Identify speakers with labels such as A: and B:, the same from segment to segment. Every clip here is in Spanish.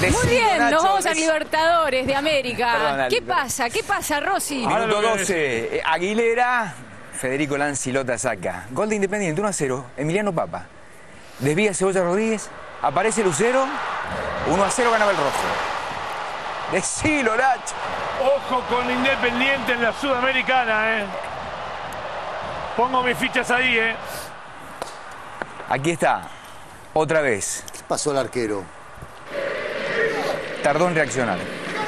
A: Muy bien,
B: Nacho,
A: nos vamos a Libertadores de América.
B: Perdón,
A: ¿Qué pasa? ¿Qué pasa, Rossi?
B: Minuto 12, Aguilera, Federico Lancilota saca. Gol de Independiente, 1-0, Emiliano Papa. Desvía Cebolla Rodríguez, aparece Lucero, 1-0 ganaba el rojo. Decilo, Nacho.
C: Ojo con Independiente en la Sudamericana, Pongo mis fichas ahí,
B: Aquí está, otra vez.
D: ¿Qué pasó al arquero?
B: Tardó en reaccionar.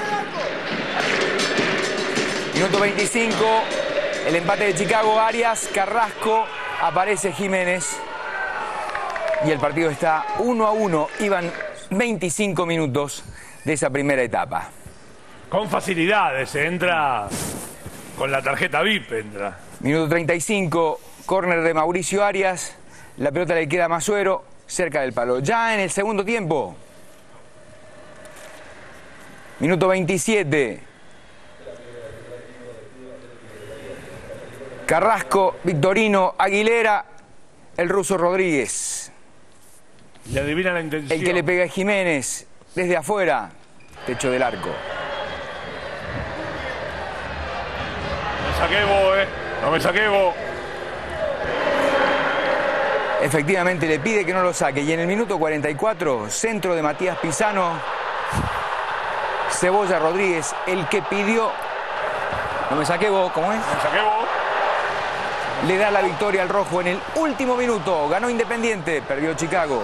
B: Minuto 25, el empate de Chicago, Arias, Carrasco, aparece Jiménez. Y el partido está 1-1, iban 25 minutos de esa primera etapa.
C: Con facilidades, entra con la tarjeta VIP, entra.
B: Minuto 35, córner de Mauricio Arias, la pelota le queda a Masuero, cerca del palo. Ya en el segundo tiempo. Minuto 27. Carrasco, Victorino, Aguilera, el ruso Rodríguez.
C: Le adivina la intención.
B: El que le pega a Jiménez, desde afuera, techo del arco.
C: Me saqué vos, No me saqué vos.
B: Efectivamente le pide que no lo saque. Y en el minuto 44, centro de Matías Pisano. Cebolla Rodríguez, el que pidió. No me saqué vos, ¿cómo es?
C: Me saqué vos.
B: Le da la victoria al rojo en el último minuto. Ganó Independiente, perdió Chicago.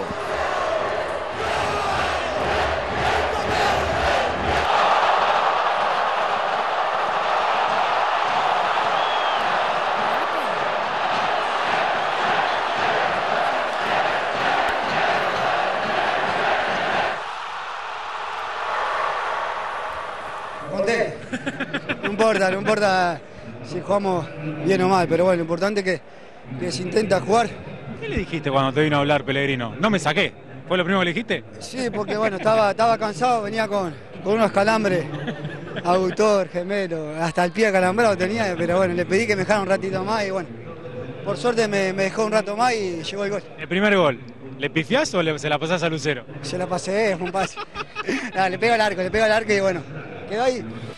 E: No importa si jugamos bien o mal, pero bueno, lo importante es que se intenta jugar.
F: ¿Qué le dijiste cuando te vino a hablar Pellegrino? No me saqué. ¿Fue lo primero que le dijiste?
E: Sí, porque bueno, estaba cansado, venía con unos calambres, aductor, gemelo, hasta el pie acalambrado tenía, pero bueno, le pedí que me dejara un ratito más y bueno, por suerte me dejó un rato más y llegó el gol.
F: El primer gol, ¿le pifiás o se la pasás a Lucero?
E: Se la pasé, es un pase. Nada, le pego al arco y bueno, quedó ahí.